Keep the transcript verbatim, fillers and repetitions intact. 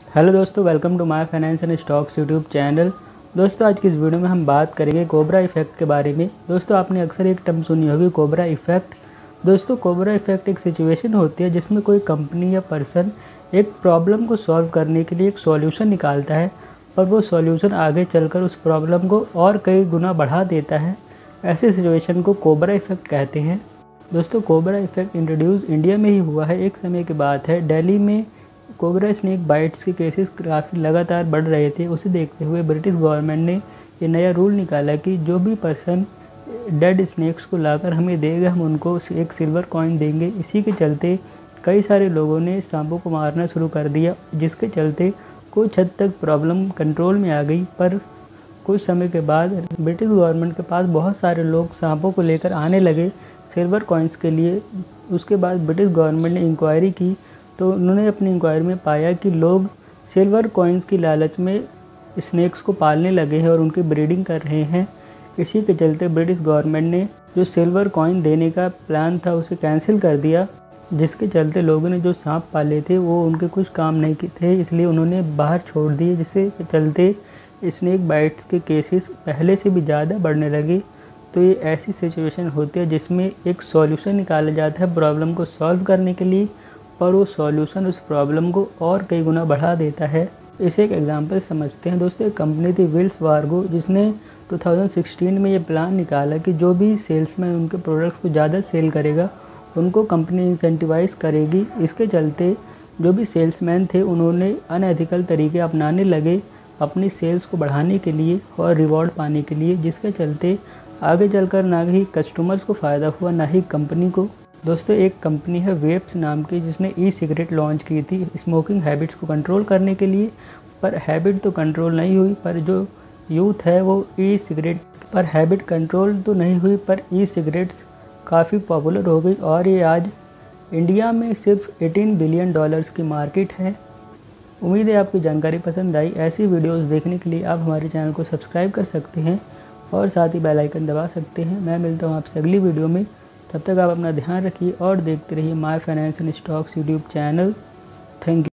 Hello दोस्तों, welcome to my finance and stocks YouTube channel. दोस्तों आज की इस वीडियो में हम बात करेंगे कोबरा इफेक्ट के बारे में। दोस्तों आपने अक्सर एक टर्म सुनी होगी, कोबरा इफेक्ट। दोस्तों कोबरा इफेक्ट एक सिचुएशन होती है जिसमें कोई कंपनी या पर्सन एक प्रॉब्लम को सॉल्व करने के लिए एक सॉल्यूशन निकालता है, पर वो सॉल्यूशन आगे चलकर उस प्रॉब्लम को और कई गुना बढ़ा देता है। ऐसे सिचुएशन को कोबरा इफेक्ट कहते हैं। दोस्तों कोबरा इफेक्ट इंट्रोड्यूस इंडिया में ही हुआ है। एक समय की बात है, दिल्ली में कोबरा स्नेक बाइट्स के केसेस काफ़ी लगातार बढ़ रहे थे। उसे देखते हुए ब्रिटिश गवर्नमेंट ने ये नया रूल निकाला कि जो भी पर्सन डेड स्नेक्स को लाकर हमें देगा, हम उनको एक सिल्वर कॉइन देंगे। इसी के चलते कई सारे लोगों ने सांपों को मारना शुरू कर दिया, जिसके चलते कुछ हद तक प्रॉब्लम कंट्रोल में आ गई। पर कुछ समय के बाद ब्रिटिश गवर्नमेंट के पास बहुत सारे लोग सांपों को लेकर आने लगे सिल्वर कॉइन्स के लिए। उसके बाद ब्रिटिश गवर्नमेंट ने इंक्वायरी की तो उन्होंने अपनी इंक्वायरी में पाया कि लोग सिल्वर कॉइन्स की लालच में स्नेक्स को पालने लगे हैं और उनकी ब्रीडिंग कर रहे हैं। इसी के चलते ब्रिटिश गवर्नमेंट ने जो सिल्वर कॉइन देने का प्लान था उसे कैंसिल कर दिया, जिसके चलते लोगों ने जो सांप पाले थे वो उनके कुछ काम नहीं थे, इसलिए उन्होंने बाहर छोड़ दिए। जिसके चलते स्नेक बाइट्स के केसेस पहले से भी ज़्यादा बढ़ने लगे। तो ये ऐसी सिचुएशन होती है जिसमें एक सॉल्यूशन निकाला जाता है प्रॉब्लम को सॉल्व करने के लिए, पर वो सॉल्यूशन उस प्रॉब्लम को और कई गुना बढ़ा देता है। इसे एक एग्जांपल समझते हैं। दोस्तों एक कंपनी थी वेल्स फार्गो, जिसने दो हज़ार सोलह में ये प्लान निकाला कि जो भी सेल्समैन उनके प्रोडक्ट्स को ज़्यादा सेल करेगा उनको कंपनी इंसेंटिवाइज करेगी। इसके चलते जो भी सेल्समैन थे उन्होंने अनएथिकल तरीके अपनाने लगे अपनी सेल्स को बढ़ाने के लिए और रिवॉर्ड पाने के लिए, जिसके चलते आगे चलकर ना ही कस्टमर्स को फ़ायदा हुआ ना ही कंपनी को। दोस्तों एक कंपनी है वेप्स नाम की, जिसने ई सिगरेट लॉन्च की थी स्मोकिंग हैबिट्स को कंट्रोल करने के लिए। पर हैबिट तो कंट्रोल नहीं हुई, पर जो यूथ है वो ई सिगरेट पर हैबिट कंट्रोल तो नहीं हुई, पर ई सिगरेट्स काफ़ी पॉपुलर हो गई और ये आज इंडिया में सिर्फ अठारह बिलियन डॉलर्स की मार्केट है। उम्मीद है आपकी जानकारी पसंद आई। ऐसी वीडियोस देखने के लिए आप हमारे चैनल को सब्सक्राइब कर सकते हैं और साथ ही बेल आइकन दबा सकते हैं। मैं मिलता हूँ आपसे अगली वीडियो में। तब तक आप अपना ध्यान रखिए और देखते रहिए my finance and stocks YouTube channel. Thank you.